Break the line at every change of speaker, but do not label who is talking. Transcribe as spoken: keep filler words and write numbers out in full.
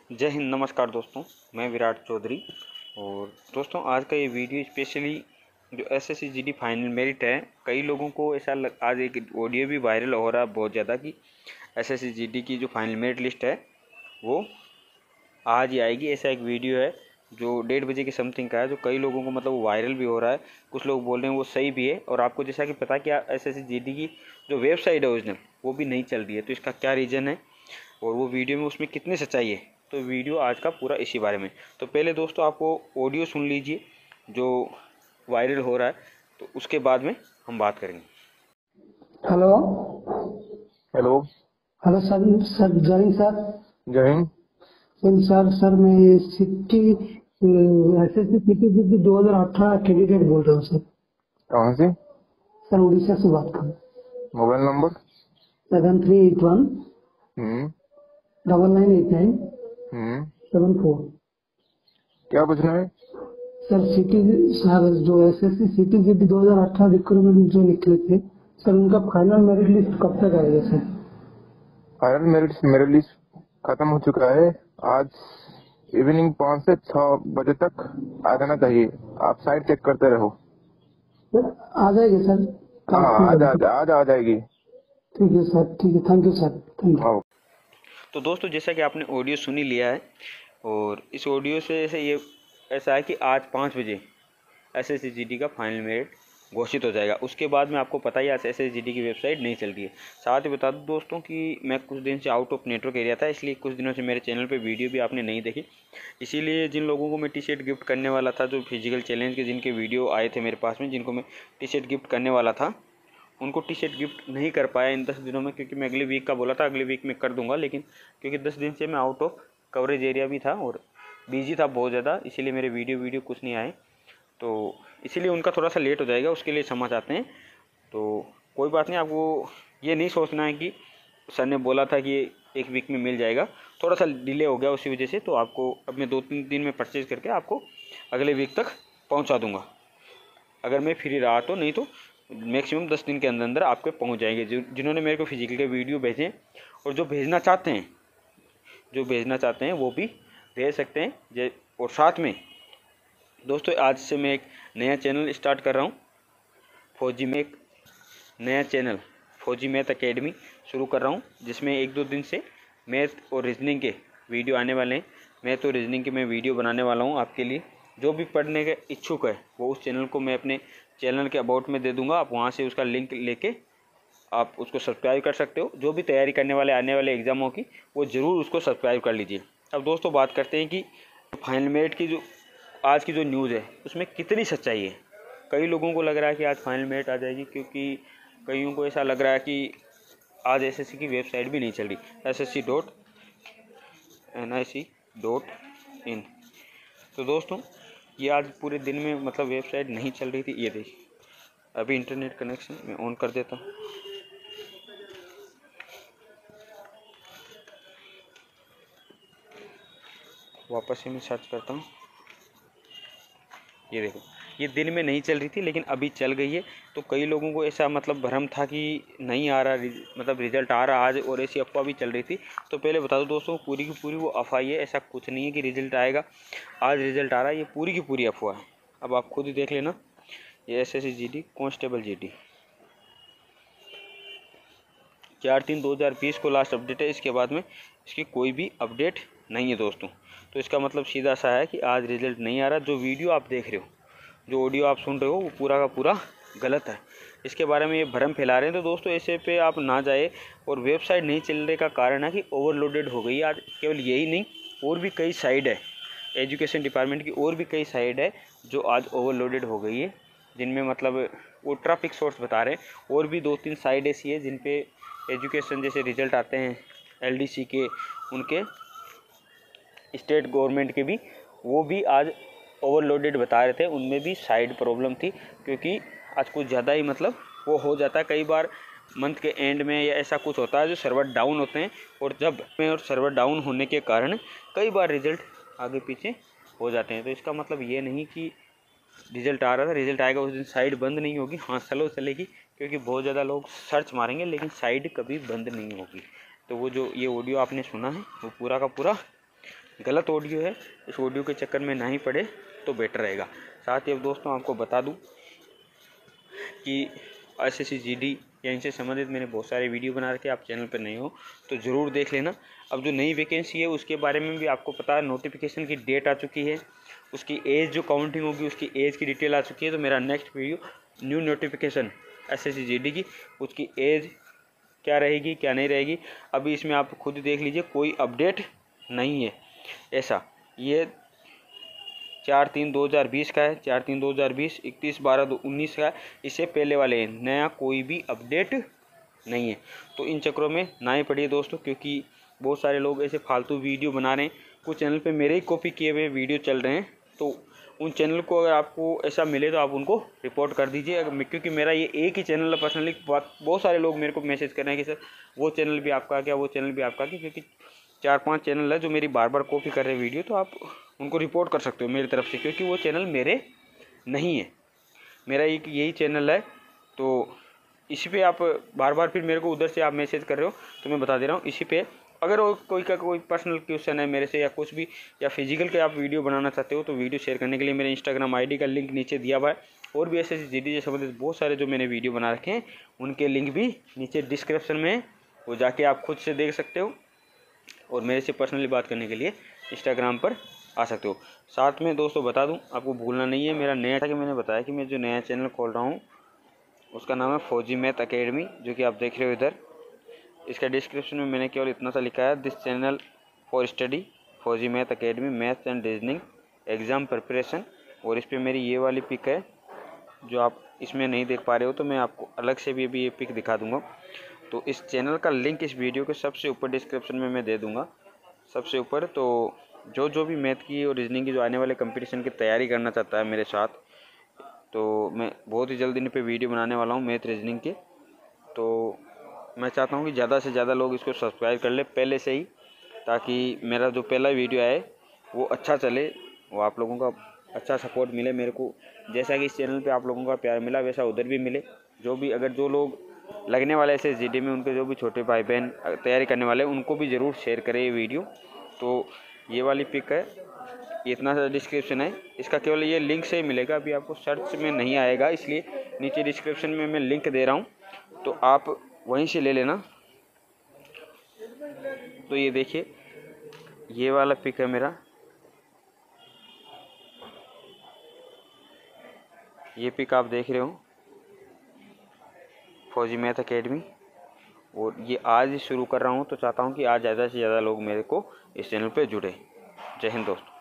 जय हिंद, नमस्कार दोस्तों। मैं विराट चौधरी। और दोस्तों, आज का ये वीडियो स्पेशली जो S S C G D final merit है, कई लोगों को ऐसा लग, आज एक ऑडियो भी वायरल हो रहा है बहुत ज़्यादा कि S S C G D की जो फाइनल मेरिट लिस्ट है वो आज ही आएगी। ऐसा एक वीडियो है जो डेढ़ बजे के समथिंग का है, जो कई लोगों को मतलब वो वायरल भी हो रहा है। कुछ लोग बोल रहे हैं वो सही भी है। और आपको जैसा कि पता कि S S C G D की जो वेबसाइट है ओरिजिनल वो भी नहीं चल रही है, तो इसका क्या रीज़न है और वो वीडियो में उसमें कितनी सच्चाई है, तो वीडियो आज का पूरा इसी बारे में। तो पहले दोस्तों आप वो ऑडियो सुन लीजिए जो वायरल हो रहा है, तो उसके बाद में हम बात करेंगे।
Hello
hello
hello sir sir जय हिंद सर।
जय हिंद।
सर सर सर मैं city S S C city दो हजार अठारह कैंडिडेट बोल रहा हूँ सर।
कहाँ से?
सर उड़ीसा से बात कर रहा हूँ।
Mobile number
seven three eight one
hmm
double nine eight nine
hmm
seven four.
क्या पूछना है?
सर सिटी सर जो S S C city city दो हजार अठारह रिक्रूटमेंट जो निकले थे सर, उनका फाइनल मेरिट लिस्ट कब तक आएगा सर?
फाइनल मेरिट मेरिट लिस्ट खत्म हो चुका है। आज इवनिंग पाँच से छह बजे तक आ जाना चाहिए। आप साइट चेक करते रहो।
सर आ जाएगा सर?
हाँ, आज आज आज आ जाएगी।
ठीक है सर, ठीक है, thank you sir, thank you.
तो दोस्तों, जैसा कि आपने ऑडियो सुन ही लिया है, और इस ऑडियो से ऐसे ये ऐसा है कि आज पाँच बजे S S C G D का फाइनल मेरिट घोषित हो जाएगा। उसके बाद में आपको पता ही है S S C G D की वेबसाइट नहीं चल रही है। साथ ही बता दूं दोस्तों कि मैं कुछ दिन से आउट ऑफ नेटवर्क एरिया था, इसलिए कुछ दिनों से मेरे चैनल पे वीडियो भी आपने नहीं देखी। इसीलिए जिन लोगों को मैं टी शर्ट गिफ्ट करने वाला था, जो फिजिकल चैलेंज के जिनके वीडियो आए थे मेरे पास में, जिनको मैं टी शर्ट गिफ्ट करने वाला था, उनको टी शर्ट गिफ्ट नहीं कर पाया इन दस दिनों में, क्योंकि मैं अगले वीक का बोला था, अगले वीक में कर दूंगा। लेकिन क्योंकि दस दिन से मैं आउट ऑफ कवरेज एरिया भी था और बिजी था बहुत ज़्यादा, इसीलिए मेरे वीडियो वीडियो कुछ नहीं आए, तो इसीलिए उनका थोड़ा सा लेट हो जाएगा। उसके लिए क्षमा चाहते हैं। तो कोई बात नहीं, आपको ये नहीं सोचना है कि सर ने बोला था कि एक वीक में मिल जाएगा, थोड़ा सा डिले हो गया उसी वजह से। तो आपको अब मैं दो तीन दिन में परचेज करके आपको अगले वीक तक पहुंचा दूंगा, अगर मैं फ्री रहा तो। नहीं तो मैक्सिमम दस दिन के अंदर अंदर आपके पहुंच जाएंगे। जो जिन्होंने मेरे को फिजिकल के वीडियो भेजे और जो भेजना चाहते हैं जो भेजना चाहते हैं वो भी भेज सकते हैं। जे और साथ में दोस्तों, आज से मैं एक नया चैनल स्टार्ट कर रहा हूँ फौजी में, एक नया चैनल फौजी मैथ एकेडमी शुरू कर रहा हूँ, जिसमें एक दो दिन से मैथ और रीजनिंग के वीडियो आने वाले हैं। मैथ और रीजनिंग के मैं वीडियो बनाने वाला हूँ आपके लिए। जो भी पढ़ने के इच्छुक है वो उस चैनल को मैं अपने चैनल के अबाउट में दे दूँगा। आप वहाँ से उसका लिंक लेके आप उसको सब्सक्राइब कर सकते हो। जो भी तैयारी करने वाले आने वाले एग्ज़ामों की, वो ज़रूर उसको सब्सक्राइब कर लीजिए। अब दोस्तों, बात करते हैं कि फाइनल मेरिट की जो आज की जो न्यूज़ है उसमें कितनी सच्चाई है। कई लोगों को लग रहा है कि आज फाइनल मेरिट आ जाएगी, क्योंकि कईयों को ऐसा लग रहा है कि आज एस एस सी की वेबसाइट भी नहीं चल रही, S S C dot N I C dot in. तो दोस्तों, ये आज पूरे दिन में मतलब वेबसाइट नहीं चल रही थी। ये देखिए, अभी इंटरनेट कनेक्शन मैं ऑन कर देता हूँ। वापस से मैं सर्च करता हूँ। ये देखो, ये दिन में नहीं चल रही थी लेकिन अभी चल गई है। तो कई लोगों को ऐसा मतलब भ्रम था कि नहीं आ रहा, मतलब रिजल्ट आ रहा आज, और ऐसी अफवाह भी चल रही थी। तो पहले बता दो दोस्तों, पूरी की पूरी वो अफवाह है। ऐसा कुछ नहीं है कि रिजल्ट आएगा आज, रिजल्ट आ रहा है, ये पूरी की पूरी अफवाह है। अब आप खुद ही देख लेना। ये S S C G D constable G D चार तीन दो हज़ार बीस को लास्ट अपडेट है। इसके बाद में इसकी कोई भी अपडेट नहीं है दोस्तों। तो इसका मतलब सीधा सा है कि आज रिजल्ट नहीं आ रहा। जो वीडियो आप देख रहे हो, जो ऑडियो आप सुन रहे हो, वो पूरा का पूरा गलत है। इसके बारे में ये भ्रम फैला रहे हैं। तो दोस्तों, ऐसे पे आप ना जाए। और वेबसाइट नहीं चलने का कारण है कि ओवरलोडेड हो गई आज। केवल यही नहीं, और भी कई साइड है एजुकेशन डिपार्टमेंट की, और भी कई साइड है जो आज ओवरलोडेड हो गई है, जिनमें मतलब वो ट्रैफिक सोर्स बता रहे हैं। और भी दो तीन साइड ऐसी है जिन पे एजुकेशन जैसे रिजल्ट आते हैं एल डी सी के, उनके स्टेट गवर्नमेंट के भी, वो भी आज ओवरलोडेड बता रहे थे। उनमें भी साइड प्रॉब्लम थी, क्योंकि आज कुछ ज़्यादा ही मतलब वो हो जाता है कई बार मंथ के एंड में, या ऐसा कुछ होता है जो सर्वर डाउन होते हैं। और जब में और सर्वर डाउन होने के कारण कई बार रिजल्ट आगे पीछे हो जाते हैं। तो इसका मतलब ये नहीं कि रिजल्ट आ रहा था, रिजल्ट आएगा उस दिन साइट बंद नहीं होगी। हाँ, स्लो चलेगी, क्योंकि बहुत ज़्यादा लोग सर्च मारेंगे, लेकिन साइट कभी बंद नहीं होगी। तो वो जो ये ऑडियो आपने सुना है वो पूरा का पूरा गलत ऑडियो है, इस ऑडियो के चक्कर में ना ही पड़े तो बेटर रहेगा। साथ ही अब दोस्तों आपको बता दूं कि S S C G D या इनसे संबंधित मैंने बहुत सारे वीडियो बना रखे, आप चैनल पर नए हो तो ज़रूर देख लेना। अब जो नई वैकेंसी है उसके बारे में भी आपको पता है, नोटिफिकेशन की डेट आ चुकी है, उसकी एज जो काउंटिंग होगी उसकी एज की डिटेल आ चुकी है। तो मेरा next video new notification S S C G D की, उसकी एज क्या रहेगी क्या नहीं रहेगी, अभी इसमें आप खुद देख लीजिए, कोई अपडेट नहीं है ऐसा। ये चार तीन दो हज़ार बीस का है, चार तीन दो हज़ार बीस, इकतीस बारह दो उन्नीस का है, इससे पहले वाले हैं, नया कोई भी अपडेट नहीं है। तो इन चक्रों में ना ही पड़िए दोस्तों, क्योंकि बहुत सारे लोग ऐसे फालतू वीडियो बना रहे हैं, कुछ चैनल पे मेरे ही कॉपी किए हुए वीडियो चल रहे हैं। तो उन चैनल को अगर आपको ऐसा मिले तो आप उनको रिपोर्ट कर दीजिए, क्योंकि मेरा ये एक ही चैनल है पर्सनली। बहुत सारे लोग मेरे को मैसेज कर रहे हैं कि सर वो चैनल भी आपका क्या, वो चैनल भी आपका क्या, क्योंकि चार पांच चैनल है जो मेरी बार बार कॉपी कर रहे हैं वीडियो, तो आप उनको रिपोर्ट कर सकते हो मेरी तरफ से, क्योंकि वो चैनल मेरे नहीं है, मेरा एक यही चैनल है। तो इसी पे आप बार बार फिर मेरे को उधर से आप मैसेज कर रहे हो, तो मैं बता दे रहा हूँ इसी पे। अगर कोई का कोई पर्सनल क्वेश्चन है मेरे से या कुछ भी, या फिजिकल के आप वीडियो बनाना चाहते हो, तो वीडियो शेयर करने के लिए मेरे इंस्टाग्राम आईडी का लिंक नीचे दिया हुआ है, और भी ऐसे जी डी से संबंधित बहुत सारे जो मैंने वीडियो बना रखे हैं उनके लिंक भी नीचे डिस्क्रिप्शन में है, वो जाके आप खुद से देख सकते हो, और मेरे से पर्सनली बात करने के लिए इंस्टाग्राम पर आ सकते हो। साथ में दोस्तों बता दूं, आपको भूलना नहीं है, मेरा नया कि मैंने बताया कि मैं जो नया चैनल खोल रहा हूं उसका नाम है फौजी मैथ अकेडमी, जो कि आप देख रहे हो इधर। इसका डिस्क्रिप्शन में मैंने केवल इतना सा लिखा है, this channel for study Fauji math academy maths and reasoning exam preparation. और इस पर मेरी ये वाली पिक है जो आप इसमें नहीं देख पा रहे हो, तो मैं आपको अलग से भी अभी ये पिक दिखा दूँगा। तो इस चैनल का लिंक इस वीडियो के सबसे ऊपर डिस्क्रिप्शन में मैं दे दूँगा, सबसे ऊपर। तो जो जो भी मैथ की और रीजनिंग की जो आने वाले कंपटीशन की तैयारी करना चाहता है मेरे साथ, तो मैं बहुत ही जल्द इन पे वीडियो बनाने वाला हूँ मैथ रीजनिंग के। तो मैं चाहता हूँ कि ज़्यादा से ज़्यादा लोग इसको सब्सक्राइब कर ले पहले से ही, ताकि मेरा जो पहला वीडियो आए वो अच्छा चले, वो आप लोगों का अच्छा सपोर्ट मिले मेरे को। जैसा कि इस चैनल पे आप लोगों का प्यार मिला वैसा उधर भी मिले। जो भी अगर जो लोग लगने वाले ऐसे जी डी में, उनके जो भी छोटे भाई बहन तैयारी करने वाले हैं उनको भी ज़रूर शेयर करें ये वीडियो। तो ये वाली पिक है, इतना सा डिस्क्रिप्शन है, इसका केवल ये लिंक से ही मिलेगा, अभी आपको सर्च में नहीं आएगा, इसलिए नीचे डिस्क्रिप्शन में मैं लिंक दे रहा हूँ, तो आप वहीं से ले लेना। तो ये देखिए ये वाला पिक है मेरा, ये पिक आप देख रहे हो फौजी मैथ अकेडमी, और ये आज ही शुरू कर रहा हूँ। तो चाहता हूँ कि आज ज़्यादा से ज़्यादा लोग मेरे को इस चैनल पे जुड़े। जय हिंद दोस्तों।